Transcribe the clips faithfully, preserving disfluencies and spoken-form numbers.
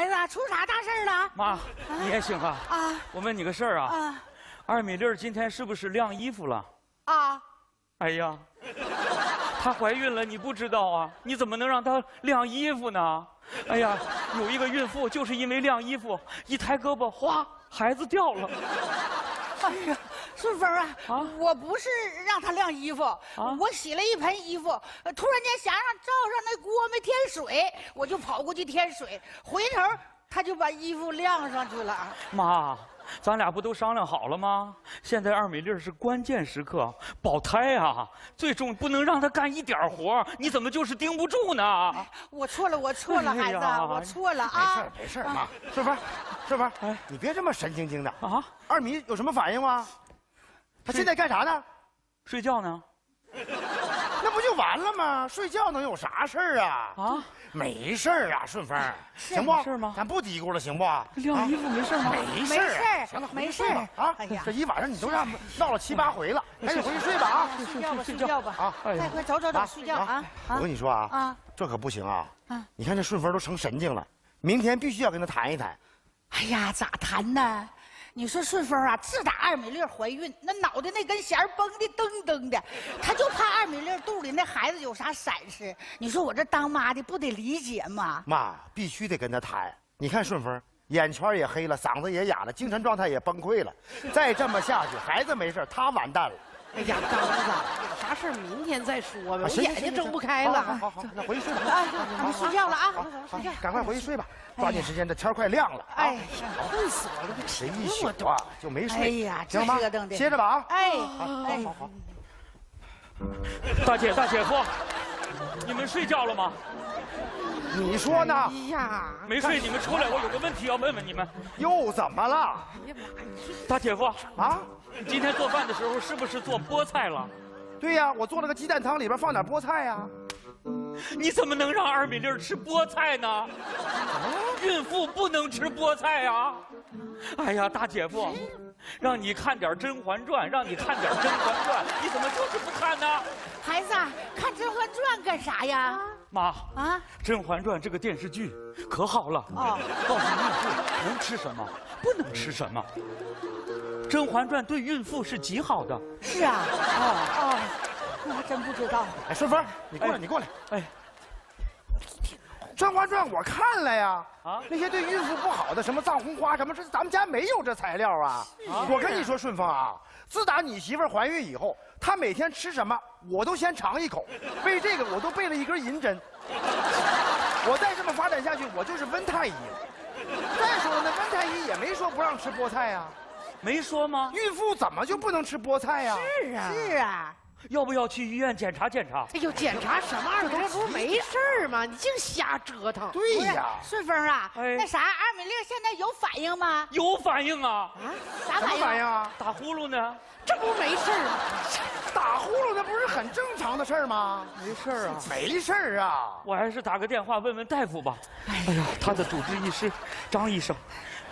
孩子，出啥大事了？ 妈，你也行啊！ 啊， 我问你个事儿啊， 啊二米粒今天是不是晾衣服了？ 啊！ 哎呀，她怀孕了，你不知道啊？你怎么能让她晾衣服呢？哎呀，有一个孕妇就是因为晾衣服，一抬胳膊，哗，孩子掉了。 哎呀，顺风啊， 啊我不是让他晾衣服， 啊我洗了一盆衣服，呃突然间想让照上那锅没添水，我就跑过去添水，回头他就把衣服晾上去了。 妈，咱俩不都商量好了吗？现在二米粒是关键时刻，保胎啊，最重不能让她干一点活，你怎么就是盯不住呢？ 我错了，我错了， 哎孩子， 呀我错了没事啊儿！没事儿，妈，顺风，顺风， 哎你别这么神经经的啊！ 二米有什么反应吗？他现在干啥呢？ 睡觉呢？ 那不就完了吗？睡觉能有啥事儿啊？ 啊， 没事儿啊，顺风，行不？ 没事儿吗咱不嘀咕了，行不？ 晾衣服没事吗？ 没事儿没事儿行了， 没事儿回去睡吧啊！ 哎呀这一晚上你都让闹了七八回了，赶紧回去睡吧啊！ 睡觉吧，睡睡觉觉吧啊哎呀快快走走走，睡觉啊！ 我跟你说啊， 啊这可不行啊！ 啊！ 你看这顺风都成神经了，明天必须要跟他谈一谈。 哎呀，咋谈呢？你说顺风啊，自打二米粒怀孕，那脑袋那根弦绷的噔噔的，他就怕二米粒肚里那孩子有啥闪失。你说我这当妈的不得理解吗？ 妈，必须得跟他谈。你看顺风，眼圈也黑了，嗓子也哑了，精神状态也崩溃了。再这么下去，孩子没事，他完蛋了。 哎呀，刚子，有啥事儿明天再说呗，我行眼睛睁不开了。 好好好，那回去睡吧。 哎，你睡觉了啊！ 好，赶快回去睡吧，抓紧时间，这天快亮了。 哎， 困死我了， 谁一宿啊就没睡。 哎呀，这行吗折腾？的。 歇着吧啊！ 哎好哎好好。 大姐大姐夫，你们睡觉了吗？ 你说呢？ 哎呀， 没睡，你们出来，我有个问题要问问你们。 又怎么了？ 哎呀妈呀， 大姐夫， 啊？ 你今天做饭的时候是不是做菠菜了？ 对呀，我做了个鸡蛋汤，里边放点菠菜呀。 你怎么能让二米粒吃菠菜呢？孕妇不能吃菠菜呀！哎呀，大姐夫，让你看点《甄嬛传》，让你看点《甄嬛传》，你怎么就是不看呢？ 孩子，看《甄嬛传》干啥呀？ 妈， 啊？ 《甄嬛传》这个电视剧可好了， 哦， 告诉孕妇能吃什么，不能吃什么。《甄嬛传》对孕妇是极好的。 是啊，哦哦，我还真不知道。 哎，顺风，你过来， 哎你过来。 哎， 《甄嬛传》我看了呀， 啊那些对孕妇不好的，什么藏红花什么，这咱们家没有这材料啊。我跟你说，顺风啊，自打你媳妇儿怀孕以后，她每天吃什么，我都先尝一口。为这个，我都备了一根银针。我再这么发展下去，我就是温太医了。再说了，那温太医也没说不让吃菠菜呀。 没说吗？ 孕妇怎么就不能吃菠菜呀？ 是啊， 是啊， 要不要去医院检查检查？ 哎呦，检查什么二米粒不是没事儿吗？你净瞎折腾。 对不是呀， 顺风啊， 哎那啥，二米粒现在有反应吗？ 有反应啊！ 啊，啥什么反应？ 反应啊？ 打呼噜呢？ 这不没事儿吗？ 打呼噜那不是很正常的事儿吗？ 没事儿啊。 没事儿啊。 我还是打个电话问问大夫吧。哎呀，他的主治医师张医生。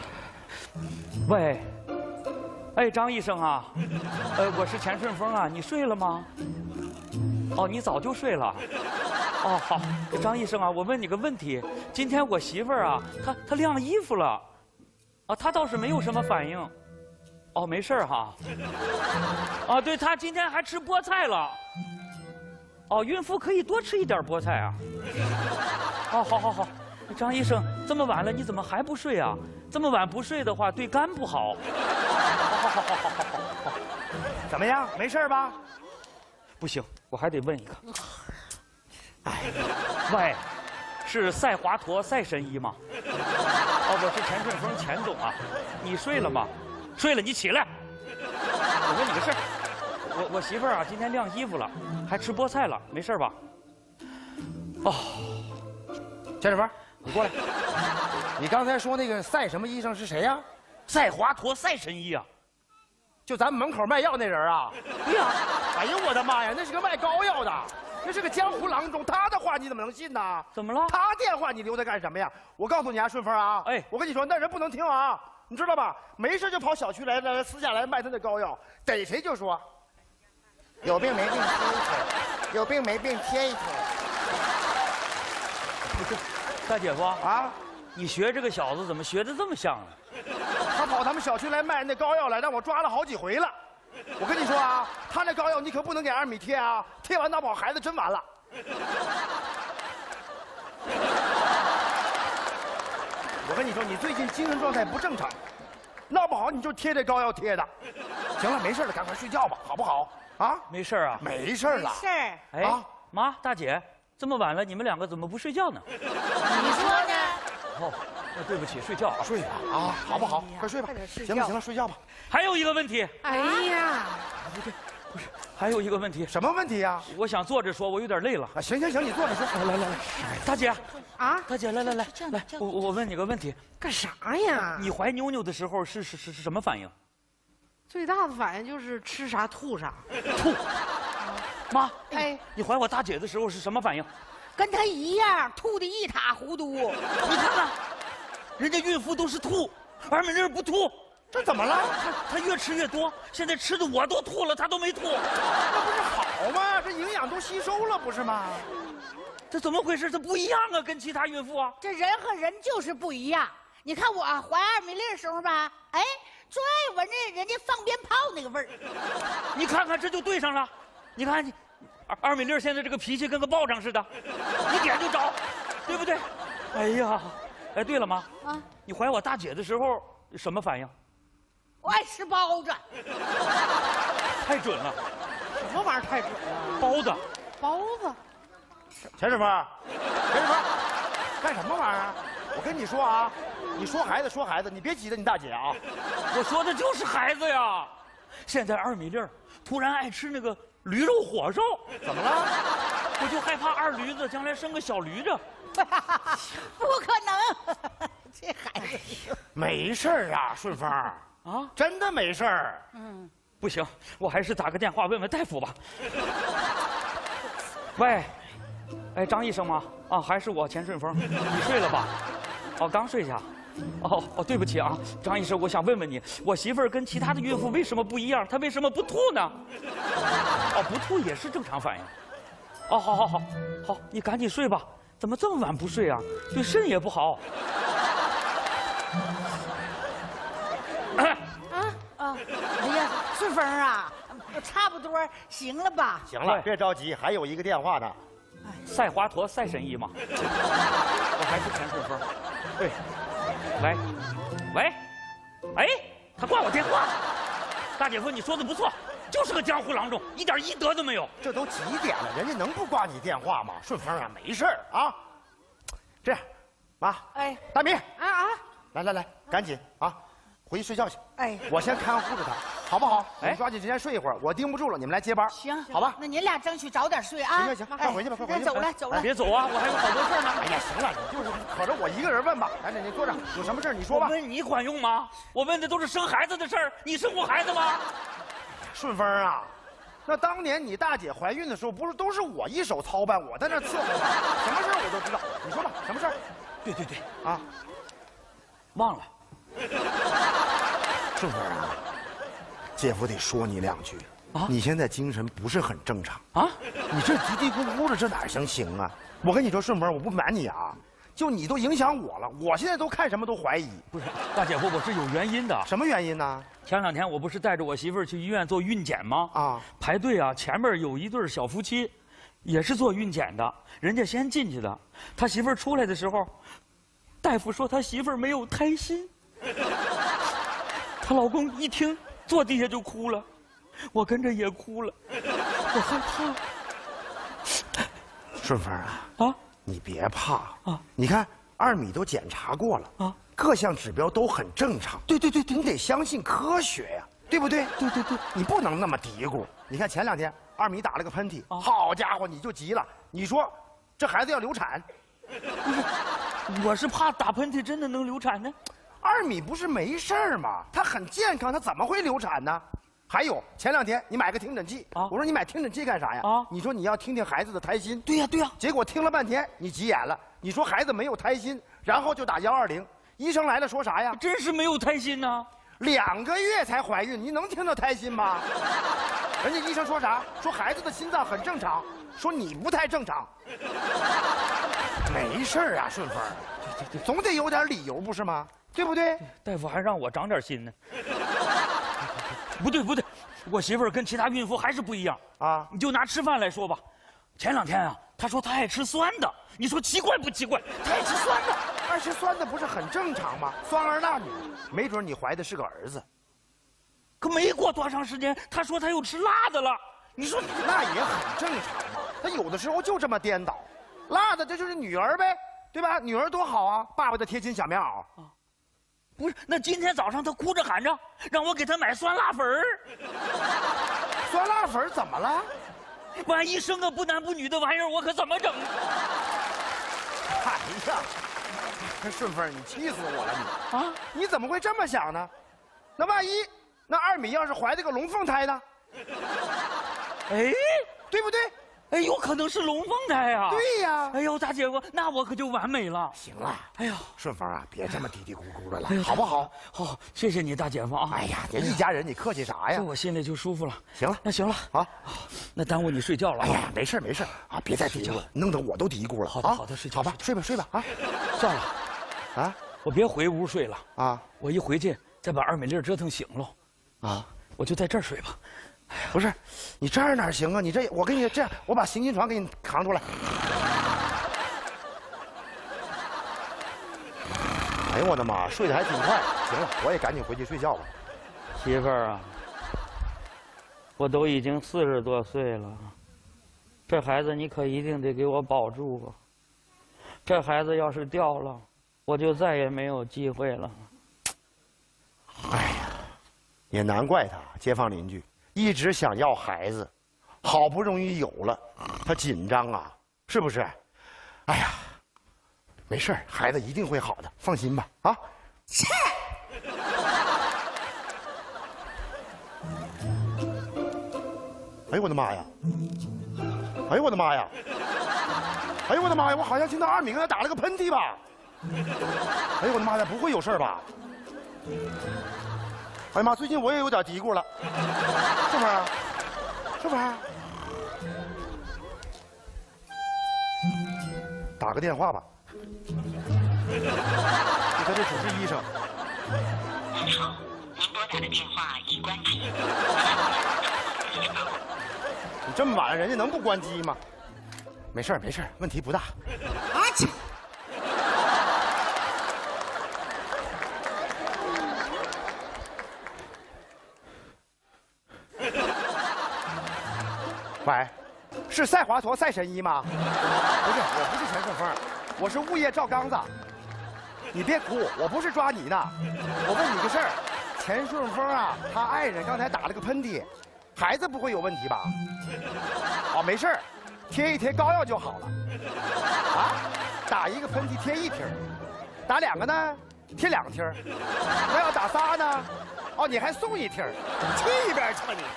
喂，哎，张医生啊，呃，我是钱顺风啊，你睡了吗？哦，你早就睡了。哦，好，张医生啊，我问你个问题，今天我媳妇儿啊，她她晾衣服了，啊，她倒是没有什么反应。哦，没事儿哈。啊，对，她今天还吃菠菜了。哦，孕妇可以多吃一点菠菜啊。哦，好好好，张医生，这么晚了你怎么还不睡啊？这么晚不睡的话对肝不好。好好好好好好好。 怎么样？没事儿吧？ 不行，我还得问一个。哎，喂，是赛华佗赛神医吗？哦，我是钱顺风钱总啊。你睡了吗？睡了，你起来。我问你个事儿，我我媳妇儿啊，今天晾衣服了，还吃菠菜了，没事吧？哦， 钱顺风，你过来。你刚才说那个赛什么医生是谁呀？ 赛华佗赛神医啊。 就咱们门口卖药那人啊？ 对呀。 哎呦我的妈呀，那是个卖膏药的，那是个江湖郎中，他的话你怎么能信呢？ 怎么了？ 他电话你留着干什么呀？我告诉你啊，顺风啊， 哎我跟你说，那人不能听啊，你知道吧？没事就跑小区来来私下来卖他的膏药，逮谁就说，有病没病贴一腿，有病没病贴一腿。 不是，大姐夫啊， 你学这个小子怎么学的这么像啊？ 他跑咱们小区来卖那膏药来，让我抓了好几回了。我跟你说啊，他那膏药你可不能给二米贴啊，贴完闹不好孩子真完了。我跟你说，你最近精神状态不正常，闹不好你就贴这膏药贴的。行了，没事了，赶快睡觉吧，好不好？啊， 没事啊？ 没事了。 是儿， 哎， 啊妈，大姐，这么晚了，你们两个怎么不睡觉呢？ 你说呢？ 哦，那对不起，睡觉啊。 睡吧啊，好不好哎呀？ 快睡吧快点。睡行了觉行了，睡觉吧。 还有一个问题， 哎呀， 不对，不是，还有一个问题， 什么问题呀？ 我想坐着说，我有点累了。 啊，行行行，你坐着说。来来来来， 大姐， 啊， 大姐，来来来这样来， 这样我我问你个问题， 干啥呀？ 你怀妞妞的时候是是是是什么反应？ 最大的反应就是吃啥吐啥。 吐。妈， 哎， 你怀我大姐的时候是什么反应？ 跟他一样，吐的一塌糊涂。 你看看，人家孕妇都是吐，二美丽不吐， 这怎么了？ 她她越吃越多，现在吃的我都吐了，她都没吐， 那不是好吗？这营养都吸收了，不是吗？ 这怎么回事？这不一样啊，跟其他孕妇啊。 这人和人就是不一样。你看我怀二米粒的时候吧，哎，最爱闻着人家放鞭炮那个味儿。 你看看，这就对上了。你看你，二二美丽现在这个脾气跟个暴长似的，一点就着，对不对？哎呀，哎，对了妈， 啊， 你怀我大姐的时候什么反应？ 我爱吃包子。 太准了， 什么玩意儿太准了？ 包子。 包子。 钱师傅，钱师傅，干什么玩意儿？我跟你说啊，你说孩子说孩子，你别急着你大姐啊。 我说的就是孩子呀。现在二米粒儿突然爱吃那个驴肉火烧， 怎么了？ 我就害怕二驴子将来生个小驴子。 不可能，这孩子。 没事儿啊，顺风啊，真的没事儿。 嗯， 不行，我还是打个电话问问大夫吧。喂，哎，张医生吗？啊，还是我钱顺风，你睡了吧？哦，刚睡下。哦哦，对不起啊，张医生，我想问问你，我媳妇儿跟其他的孕妇为什么不一样？她为什么不吐呢？哦，不吐也是正常反应。哦，好好好，好，你赶紧睡吧。怎么这么晚不睡啊？对肾也不好。 啊啊！哎呀，顺风啊，差不多行了吧？ 行了，别着急，还有一个电话呢。 赛华佗赛神医嘛，我还是钱顺风。对，喂，喂，哎，他挂我电话。大姐夫，你说的不错，就是个江湖郎中，一点医德都没有。 这都几点了，人家能不挂你电话吗？顺风啊，没事儿啊。这样，妈， 哎， 大米， 啊啊！ 来来来，赶紧啊，回去睡觉去。 哎， 我先看护着他，好不好？ 哎你抓紧时间睡一会儿，我盯不住了，你们来接班。 行， 好吧？ 那您俩争取早点睡啊。 行行行，快回去吧，快回去吧。 走了走了。 别走啊，我还有好多事儿呢。 哎呀，行了，你就是可着我一个人问吧。赶紧，你坐着，有什么事儿你说吧。 我问你管用吗？我问的都是生孩子的事儿，你生过孩子吗？ 顺风啊，那当年你大姐怀孕的时候，不是都是我一手操办，我在那伺候吗？什么事儿我都知道。你说吧，什么事儿？ 对对对， 啊， 忘了。 顺风啊，姐夫得说你两句啊你现在精神不是很正常啊？ 你这嘀嘀咕咕的，这哪行行啊？我跟你说，顺风，我不瞒你啊，就你都影响我了，我现在都看什么都怀疑。 不是，大姐夫，我是有原因的。 什么原因呢？ 前两天我不是带着我媳妇儿去医院做孕检吗？ 啊， 排队啊，前面有一对小夫妻，也是做孕检的，人家先进去的。他媳妇儿出来的时候，大夫说他媳妇儿没有胎心。她老公一听，坐地下就哭了，我跟着也哭了，我害怕。 顺风啊， 啊， 你别怕啊， 你看二米都检查过了啊， 各项指标都很正常。对对对对，你得相信科学呀，对不对？对对对，你不能那么嘀咕。你看前两天二米打了个喷嚏， 啊好家伙，你就急了，你说这孩子要流产， 我是怕打喷嚏真的能流产呢。 二米不是没事儿吗？他很健康，他怎么会流产呢？还有前两天你买个听诊器， 啊我说你买听诊器干啥呀？ 啊你说你要听听孩子的胎心。 对呀对呀， 结果听了半天，你急眼了，你说孩子没有胎心，然后就打幺二零，医生来了说啥呀？ 真是没有胎心呐。 两个月才怀孕，你能听到胎心吗？人家医生说啥？说孩子的心脏很正常，说你不太正常。没事儿啊，顺风。 总得有点理由不是吗？对不对？ 大夫还让我长点心呢。不对不对，我媳妇儿跟其他孕妇还是不一样啊！ 你就拿吃饭来说吧，前两天啊，她说她爱吃酸的，你说奇怪不奇怪？她爱吃酸的， 爱吃酸的不是很正常吗？酸儿辣女，没准你怀的是个儿子。 可没过多长时间，她说她又吃辣的了。你说那也很正常嘛，她有的时候就这么颠倒，辣的这就是女儿呗，对吧？女儿多好啊，爸爸的贴心小棉袄。啊不是，那今天早上他哭着喊着让我给他买酸辣粉儿。 酸辣粉儿怎么了？ 万一生个不男不女的玩意儿，我可怎么整？ 哎呀，顺风，你气死我了你！啊，你怎么会这么想呢？那万一那二米要是怀了个龙凤胎呢？ 哎， 对不对？ 哎，有可能是龙凤胎啊！ 对呀！ 哎呦，大姐夫，那我可就完美了。 行了， 哎呦， 顺风啊，别这么嘀嘀咕咕的了，好不好？ 好，谢谢你，大姐夫啊！ 哎呀，咱一家人，你客气啥呀？ 这我心里就舒服了。 行了， 那行了， 好， 那耽误你睡觉了。 哎呀，没事没事啊，别再嘀咕了，弄得我都嘀咕了。 好的好的，睡觉。 好吧，睡吧睡吧啊！ 算了， 啊， 我别回屋睡了啊， 我一回去再把二美丽折腾醒了，啊，我就在这儿睡吧。 不是，你这样哪行啊？你这，我给你这样，我把行军床给你扛出来。哎呦我的妈，睡得还挺快。行了，我也赶紧回去睡觉吧。 媳妇儿啊，我都已经四十多岁了，这孩子你可一定得给我保住啊！这孩子要是掉了，我就再也没有机会了。 哎呀，也难怪他，街坊邻居。一直想要孩子，好不容易有了，他紧张啊，是不是？哎呀，没事，孩子一定会好的，放心吧。啊！切！哎呦我的妈呀！哎呦我的妈呀！哎呦我的妈呀！我好像听到二米刚才打了个喷嚏吧？哎呦我的妈呀！不会有事吧？哎呀妈！最近我也有点嘀咕了，是不是？是不是？打个电话吧，给他这主治医生。 您好，您拨打的电话已关机。 你这么晚了，人家能不关机吗？没事没事，问题不大。啊切！喂，是赛华佗赛神医吗？不是，我不是钱顺风，我是物业赵刚子。你别哭，我不是抓你呢。我问你个事儿，钱顺风啊，他爱人刚才打了个喷嚏，孩子不会有问题吧？哦，没事儿，贴一贴膏药就好了。啊，打一个喷嚏贴一贴，打两个呢，贴两贴。那要打仨呢？哦，你还送一贴，去一边去吧你！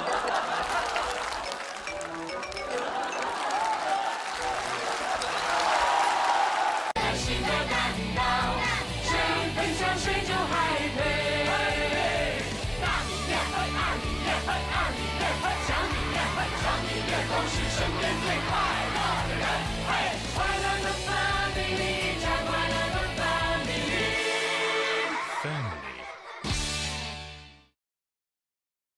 谁就还配？大米面，二米面，二米面，小米面，小米面都是身边最快。